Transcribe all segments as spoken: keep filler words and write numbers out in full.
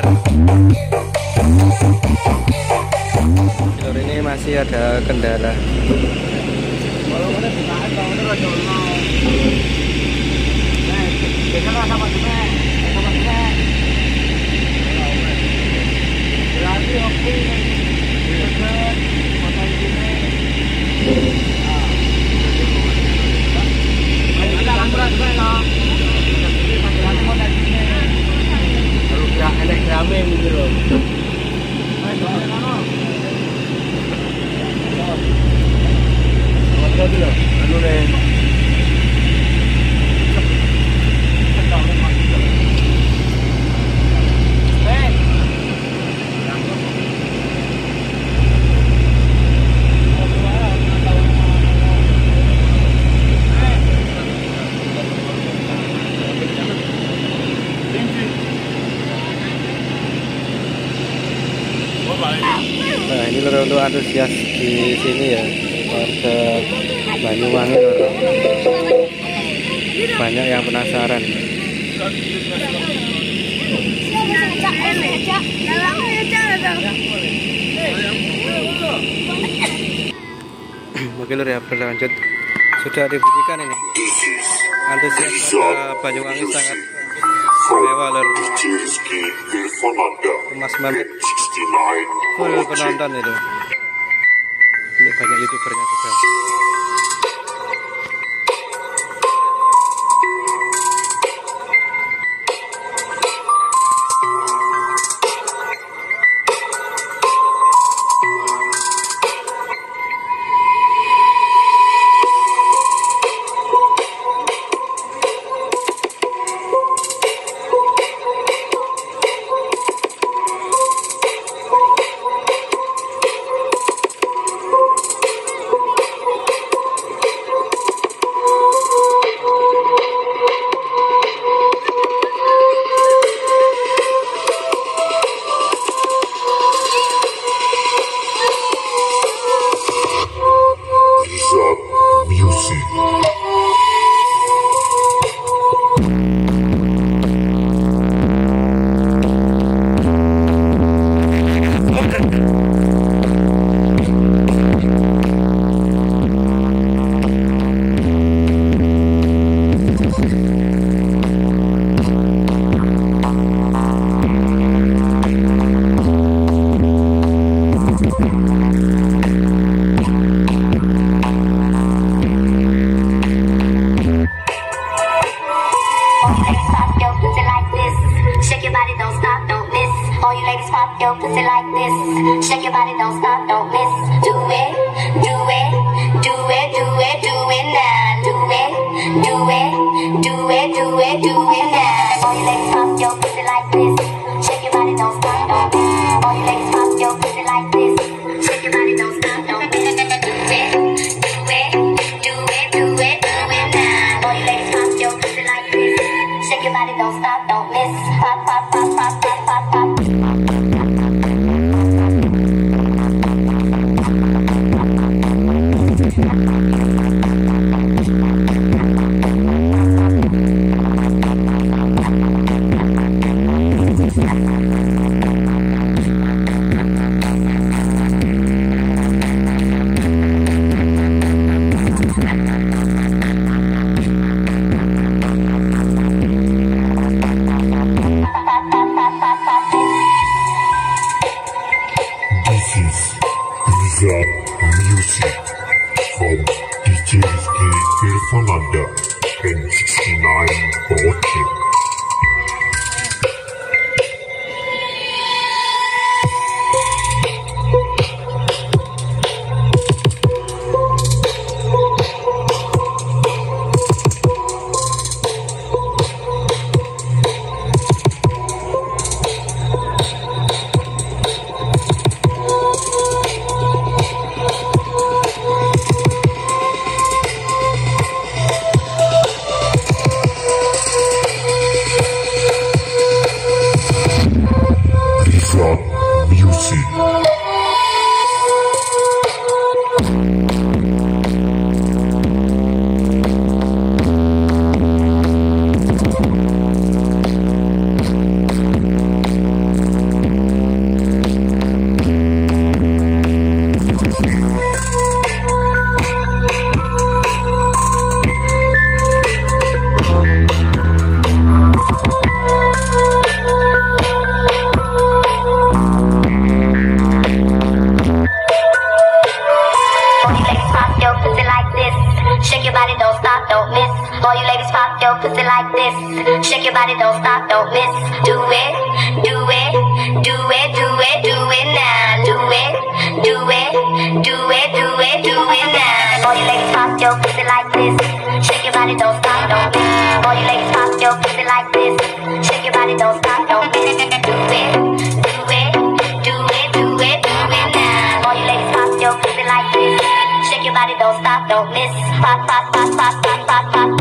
Jalur ini masih ada kendala. Nah, ini lho untuk antusias di sini ya, warga Banyuwangi lho. Banyak yang penasaran. Oke lho ya, berlanjut. Sudah dibunyikan ini. Antusias warga Banyuwangi sangat mewah lho. Mas Mamet full penonton itu. Ini banyak youtubernya juga. Pussy like this, shake your body, don't stop, don't miss. Do it, do it, do it, do it, do it now. Do it, do it, do it, do it, do it now. All your ladies pop your pussy like this, shake your body, don't stop, don't miss. All your ladies pop your pussy like this, shake your body, don't stop, don't miss. Do it, do it, do it, do it, do it now. All your ladies pop your pussy like this, shake your body, don't stop, don't miss. Pop, pop, pop, pop, pop, pop, pop. Music from D J Rizky Irfananda and sixty-nine watching. Shake your body, don't stop, don't miss. Do it, do it, do it, do it, do it now. Do it, do it, do it, do it, do it now. All you ladies pop your pussy like this. Shake your body, don't stop, don't miss. All you ladies pop your pussy like this. Shake your body, don't stop, don't miss. Do it, do it, do it, do it, do it now. All you ladies pop your pussy like this. Shake your body, don't stop, don't miss. Pop, pop, pop, pop, pop, pop, pop.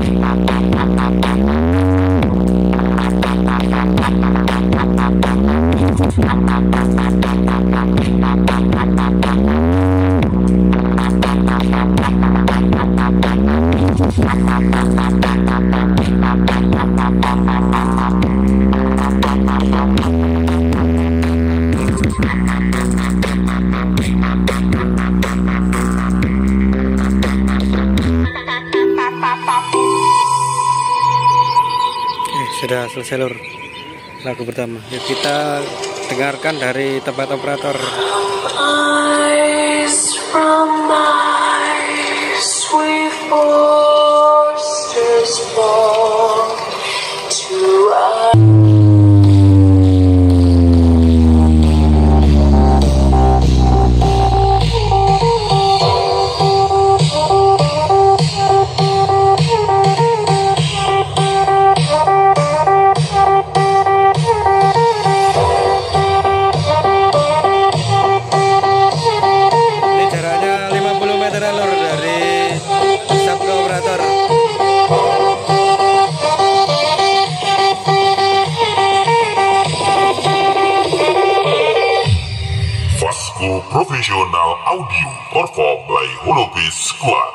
Sudah selesai lur lagu pertama. Yuk kita dengarkan dari tempat operator. Eyes from eyes, we forced us fall to us. Professional audio performed by Holobase Squad.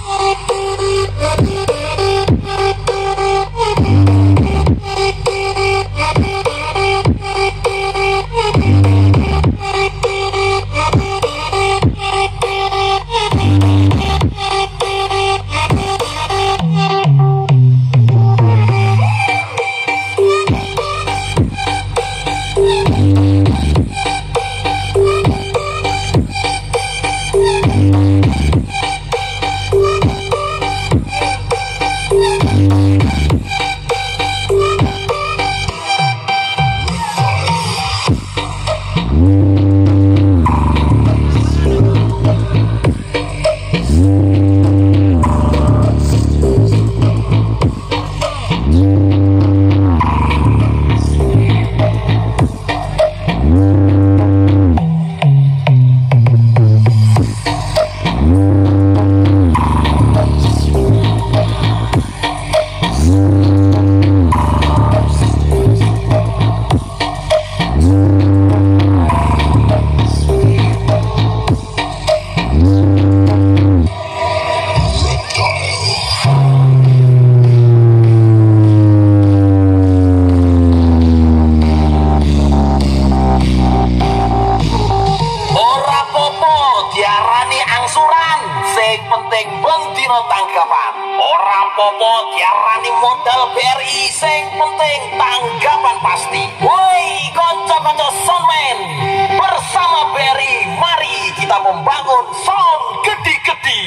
popo diarani modal B R I, sing penting tanggapan pasti. Woi konco-konco soundman, bersama B R I mari kita membangun sound gede-gede.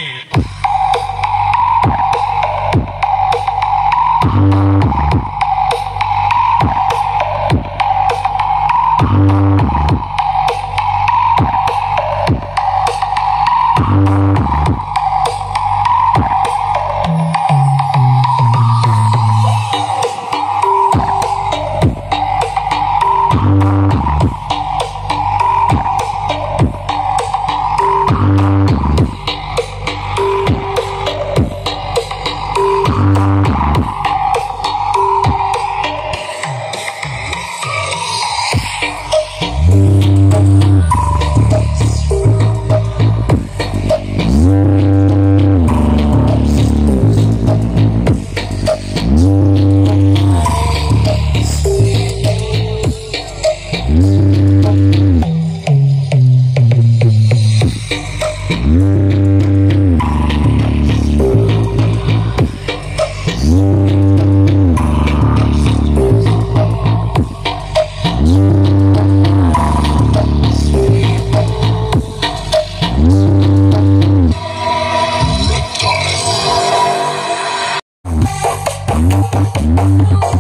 Reptile.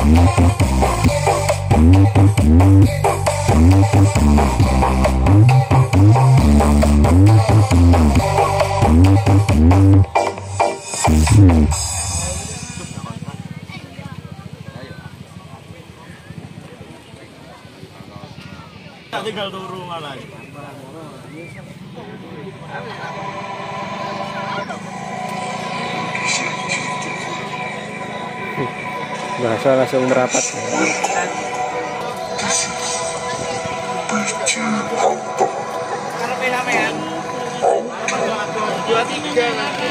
Tinggal turun lagi. Bahasa langsung merapat. Dua tiga.